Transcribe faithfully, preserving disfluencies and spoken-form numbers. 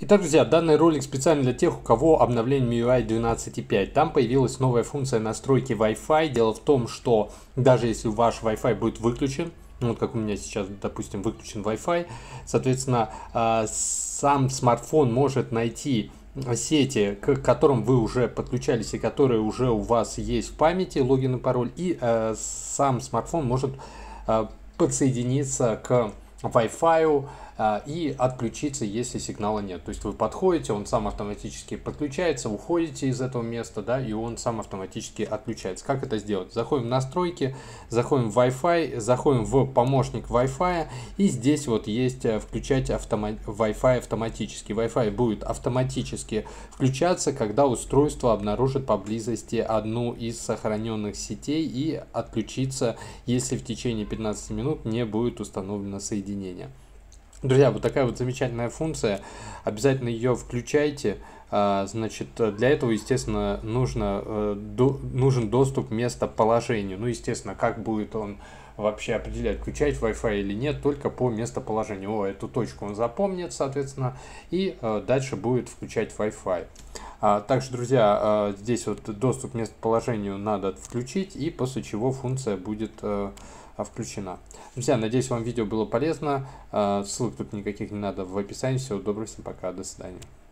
Итак, друзья, данный ролик специально для тех, у кого обновление эм ю ай двенадцать точка пять. Там появилась новая функция настройки Wi-Fi. Дело в том, что даже если ваш Wi-Fi будет выключен, ну, вот как у меня сейчас, допустим, выключен Wi-Fi, соответственно, сам смартфон может найти сети, к которым вы уже подключались и которые уже у вас есть в памяти, логин и пароль, и э, сам смартфон может э, подсоединиться к Wi-Fi э, и отключиться, если сигнала нет. То есть вы подходите, он сам автоматически подключается, уходите из этого места, да, и он сам автоматически отключается. Как это сделать? Заходим в настройки, заходим в Wi-Fi, заходим в помощник Wi-Fi, и здесь вот есть включать автома- Wi-Fi автоматически. Wi-Fi будет автоматически включаться, когда устройство обнаружит поблизости одну из сохраненных сетей, и отключиться, если в течение пятнадцати минут не будет установлено соединение. Друзья, вот такая вот замечательная функция, обязательно ее включайте. Значит, для этого, естественно, нужно, до, нужен доступ к местоположению. Ну, естественно, как будет он вообще определять, включать Wi-Fi или нет, только по местоположению. О, эту точку он запомнит, соответственно, и дальше будет включать Wi-Fi. Также, друзья, здесь вот доступ к местоположению надо включить, и после чего функция будет включена. Друзья, надеюсь, вам видео было полезно. Ссылок тут никаких не надо в описании. Всего доброго, всем пока, до свидания.